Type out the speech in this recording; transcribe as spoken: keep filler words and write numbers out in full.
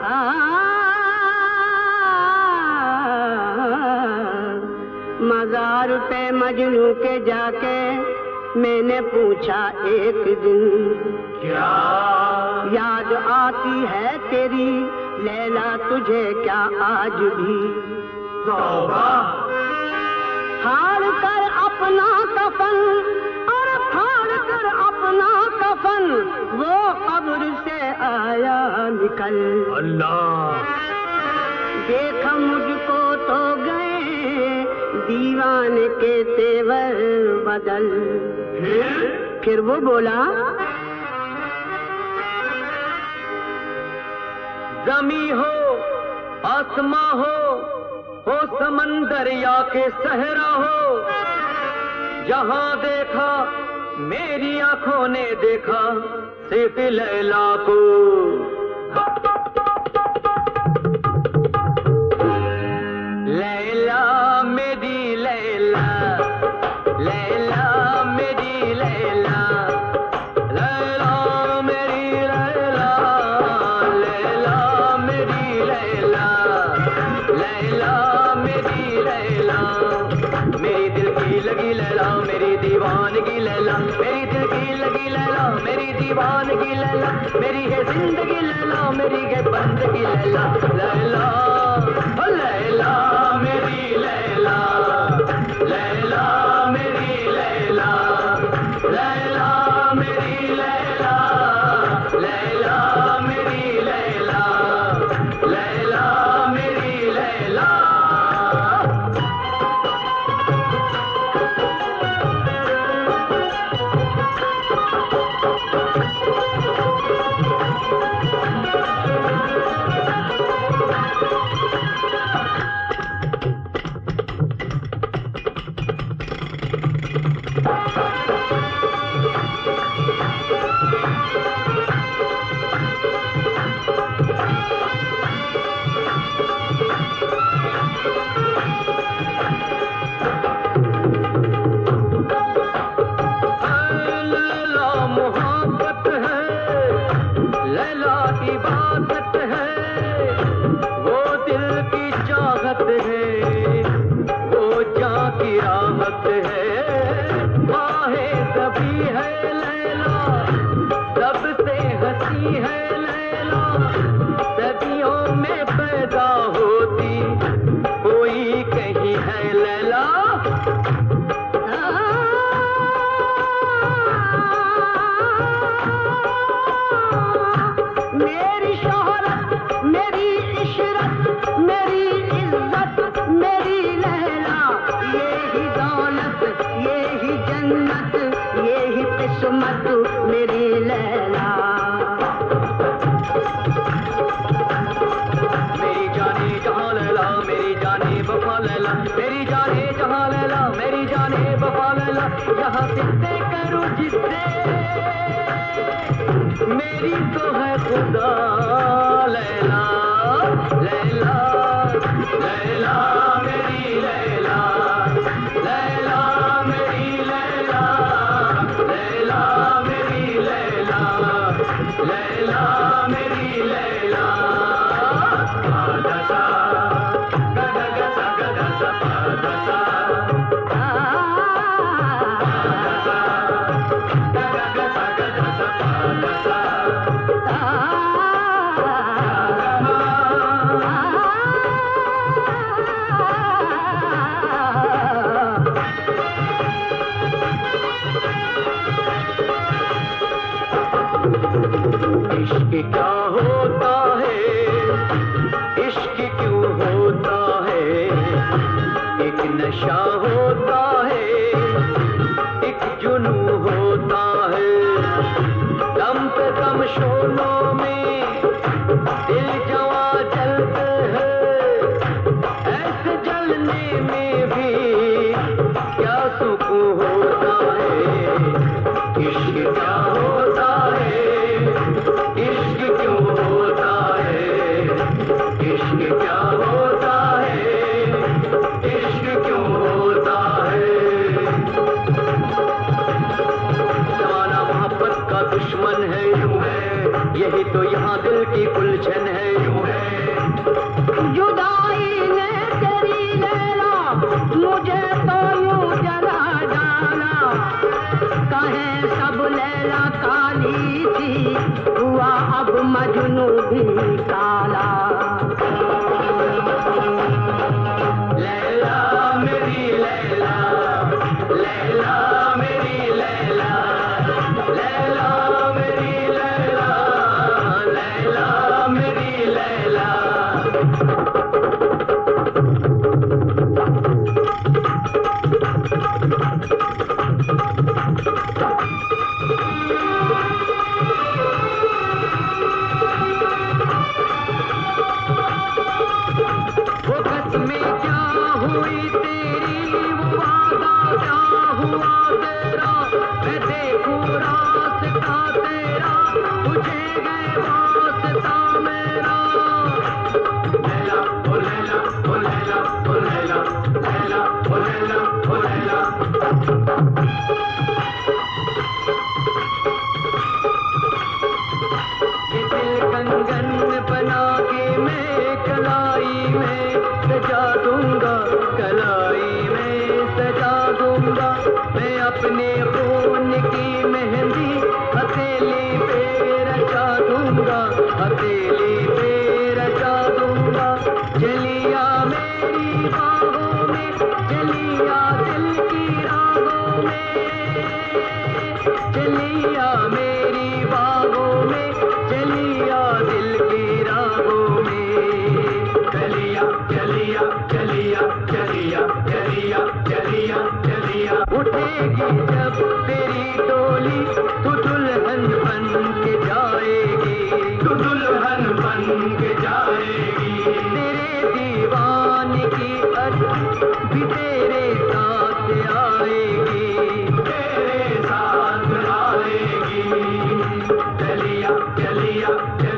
मज़ार पे मजनू के जाके मैंने पूछा एक दिन, क्या याद आती है तेरी लैला तुझे क्या आज भी? तौबा। फाड़ कर अपना कफन और फाड़ कर अपना कफन वो कब्र से आया निकल। अल्लाह। देखा मुझको तो गए दीवान के तेवर बदल। फिर फिर वो बोला, जमी हो आसमां हो हो समंदर या के सहरा हो, जहां देखा मेरी आंखों ने देखा सिर्फ लैला को। लैला मेरी लैला, लैला मेरी लैला, लैला मेरी लैला, लैला मेरी लैला, लैला मेरी लैला, मेरी दिल की लगी लैला, मेरी दीवानगी लैला, मेरी दिल की लगी लैला, मेरी दीवानगी लैला, मेरी है जिंदगी लैला, मेरी है बंदगी लैला, लैला लैला मेरी लैला, लैला मेरी लैला, लैला मेरी लैला, लैला मेरी लैला, लैला मेरी लैला। यहाँ कितने करूँ जिससे मेरी तो है खुदा। लैला लैला लैला मेरी लैला, लैला मेरी लैला, लैला मेरी लैला, लैला मेरी लैला। पादसा गदगसा गदसा पादसा क्या होता है, इश्क क्यों होता है, एक नशा होता है, एक जुनू होता है, दम पे दम शोलों में दिल जवा जलते हैं, ऐसे जलने में भी क्या सुकून होता है। इश्क क्या होता है, इश्क क्यों होता है, इश्क क्या होता है, इश्क क्यों होता है। जमाना मोहब्बत का दुश्मन है, यूं है यही तो यहाँ दिल उलझन है यूं है। जुदाई ने तेरी लैला मुझे तो यूं जला डाला, कहे सब लैला काली थी, हुआ अब मजनू भी काला। लैला मेरी लैला, लैला मेरी लैला, लैला मेरी लैला, लैला मेरी लैला। वो कसमें क्या हुई तेरी, वो वादा क्या हुआ तेरा, मैं देखूं रास्ता तेरा, तुझे गए वास्ता मेरा। लैला ओ लैला ओ लैला ओ लैला, लैला ओ लैला ओ लैला। ये दिल कंगन बना के मैं कलाई में सजा दूंगा, कलाई में सजा दूंगा, मैं अपने खून की मेहंदी हथेली पे रचा दूंगा, हथेली पे रचा दूंगा। चलिया मेरी बाहों में, चलिया दिल की राहों में, चलिया मेरी बाहों में, चलिया दिल की राहों में। चलिया चलिया चलिया चलिया चलिया चलिया चलिया। उठेगी जब तेरी डोली, तू दुल्हन बन के जाएगी, तू दुल्हन बन के जाएगी। तेरे दीवाने की अर्ज भी तेरे साथ आएगी, तेरे साथ आएगी। चलिया चलिया